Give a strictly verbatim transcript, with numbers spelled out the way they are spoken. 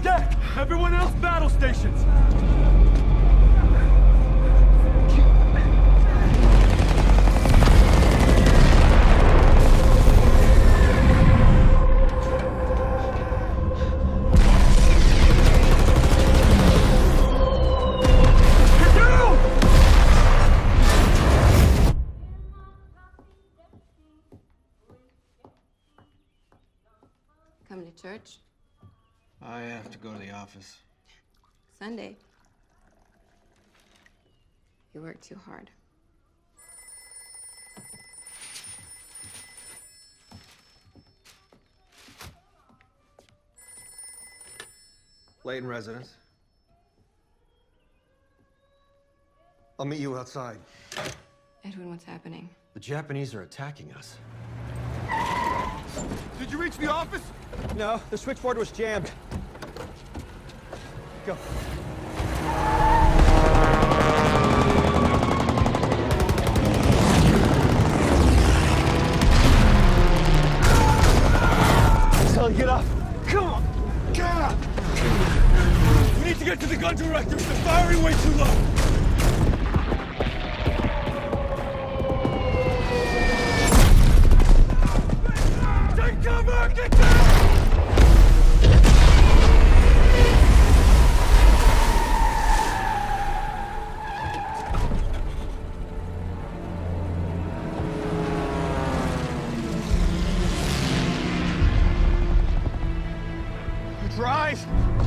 deck! Everyone else battle stations! Coming to church? I have to go to the office. Sunday. You work too hard. Layton residence. I'll meet you outside. Edwin, what's happening? The Japanese are attacking us. Did you reach the office? No, the switchboard was jammed. Go. Son, get up. Come on. God. We need to get to the gun director. They're firing way too low. Take cover! Get down! Drive!